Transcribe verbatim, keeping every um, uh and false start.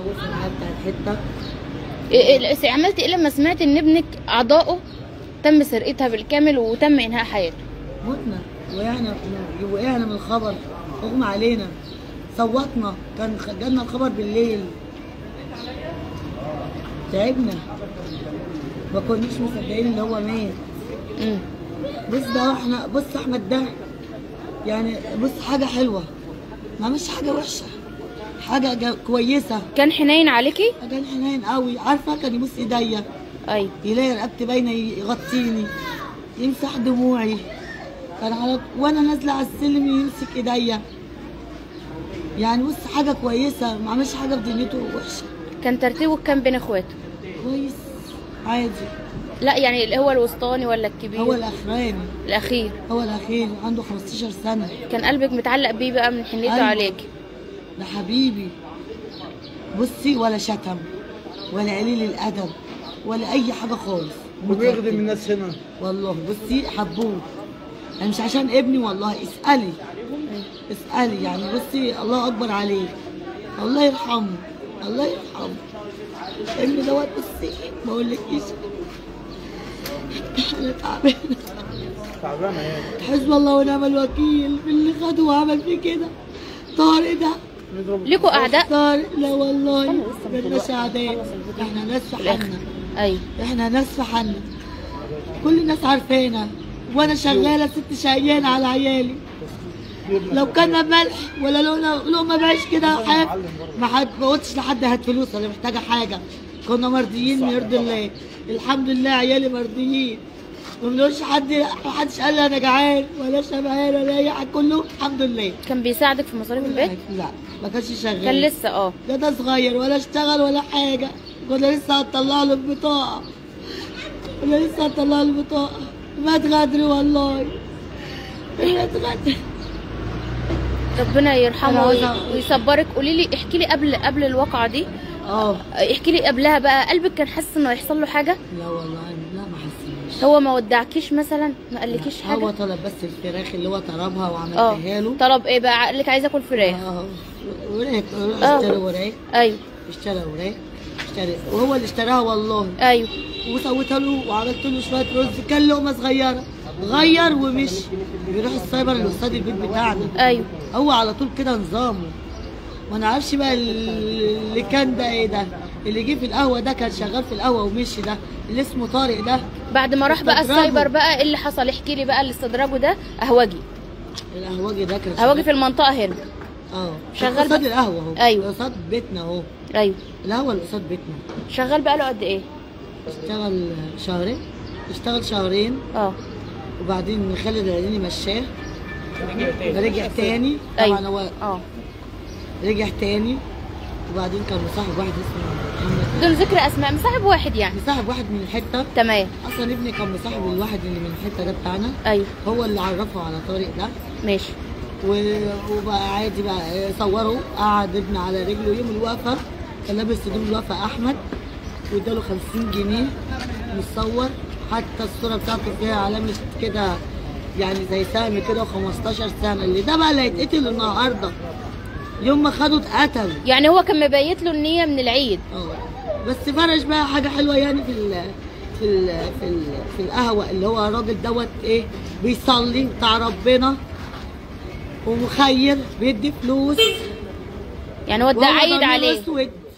وقف معايا بتاع الحته. إيه إيه عملتي ايه لما سمعت ان ابنك اعضائه تم سرقتها بالكامل وتم انهاء حياته؟ متنا، وقعنا وقعنا من الخبر، اغمى علينا، صوتنا، كان جالنا الخبر بالليل، تعبنا، ما كناش مصدقين ان هو مات. امم بص ده احنا، بص احمد ده يعني، بص حاجه حلوه، ما مش حاجه وحشه، حاجه كويسه. كان حنين عليكي؟ كان حنين قوي، عارفه كان يبص ايديا، ايوه، يلاقي رقبتي باينه يغطيني، يمسح دموعي، كان على وانا نازله على السلم يمسك ايديا، يعني بص حاجه كويسه، ما عملش حاجه في دنيته وحشه. كان ترتيبه كام بين اخواته؟ كويس عادي. لا يعني اللي هو الوسطاني ولا الكبير؟ هو الاخراني. الاخير. هو الاخير، عنده خمستاشر سنه. كان قلبك متعلق بيه بقى من حنيته أيوة. عليكي؟ ده حبيبي، بصي ولا شتم ولا قليل الادب ولا اي حاجه خالص، وبيخدم الناس هنا والله. بصي حبوه، يعني مش عشان ابني والله، اسالي اسالي يعني، بصي الله اكبر عليه، الله يرحمه، الله يرحمه ابني دوت. بصي ما اقولكيش انا تعبانه تعبانه يعني. حسبي الله ونعم الوكيل في اللي خده وعمل فيه كده. طارق ده ليكوا اعداء؟ طارق لا والله مالناش اعداء، احنا ناس في حالنا. ايوه احنا ناس في حالنا، كل الناس عارفانا، وانا شغاله ست شقيانه على عيالي. لو كان ملح ولا لقمه لقمه بعيش كده حاجه، ما حد ما قلتش لحد هات فلوس ولا محتاجه حاجه، كنا مرضيين يرضي الله، الحمد لله عيالي مرضيين، ما بنقولش حد، ما حدش قال لي انا جعان ولا شبعان ولا اي حاجه، كله الحمد لله. كان بيساعدك في مصاريف البيت؟ لا ما كانش شغال، كان لسه اه ده ده صغير ولا اشتغل ولا حاجه، كنا لسه هنطلع له البطاقه، كنا لسه هنطلع له البطاقه، مات غدر والله، مات غدر. ربنا يرحمه وي... ويصبرك. قولي لي، احكي لي قبل قبل الواقعه دي، اه احكي لي قبلها بقى، قلبك كان حاسس انه هيحصل له حاجه؟ لا والله لا ما حسيتش. هو ما ودعكيش مثلا؟ ما قالكيش حاجه؟ هو طلب بس الفراخ اللي هو طلبها وعملتها له. طلب ايه بقى؟ قال لك عايز اكل فراخ؟ اه وراك، روح اشتري وراك. ايوه اشترى وراك، اشتري، وهو اللي اشتراها والله. ايوه وسويتها له وعملت له شويه رز، كان لقمه صغيره، غير ومشي، بيروح السايبر اللي قصاد البيت بتاعنا. ايوه هو على طول كده نظامه، ما نعرفش بقى اللي كان ده ايه ده، اللي جه في القهوه ده كان شغال في القهوه ومشي، ده اللي اسمه طارق ده. بعد ما راح بقى السايبر بقى ايه اللي حصل؟ احكي لي بقى اللي استدرجه ده. قهوجي القهوجي ده كان قهوجي في المنطقه هنا؟ اه شغال قصاد القهوه اهو. ايوه قصاد بيتنا اهو. ايوه القهوه اللي قصاد بيتنا. شغال بقى له قد ايه؟ اشتغل شهرين، اشتغل شهرين اه وبعدين خالد العيني مشاه، رجع تاني. أيوة. طبعا هو اه رجع تاني، وبعدين كان مصاحب واحد اسمه محمد، بدون ذكر اسماء، مصاحب واحد يعني؟ مصاحب واحد من الحته. تمام. اصلا ابني كان مصاحب الواحد اللي من الحته ده بتاعنا. ايوه هو اللي عرفه على طارق ده. ماشي. وبقى عادي بقى صوروا، قعد ابني على رجله يوم الوقفه، كان لابس هدوم الوقفه احمد، واداله خمسين جنيه متصور، حتى الصوره بتاعته فيها علامه كده يعني زي سهم كده وخمستاشر سنه، اللي ده بقى اللي هيتقتل النهارده، يوم ما خده اتقتل. يعني هو كان مبيت له النيه من العيد. اه بس فرش بقى حاجه حلوه يعني في ال في ال في ال في القهوه، اللي هو الراجل دوت ايه، بيصلي بتاع ربنا ومخير، بيدي فلوس، يعني هو ده عايد عليه. اسود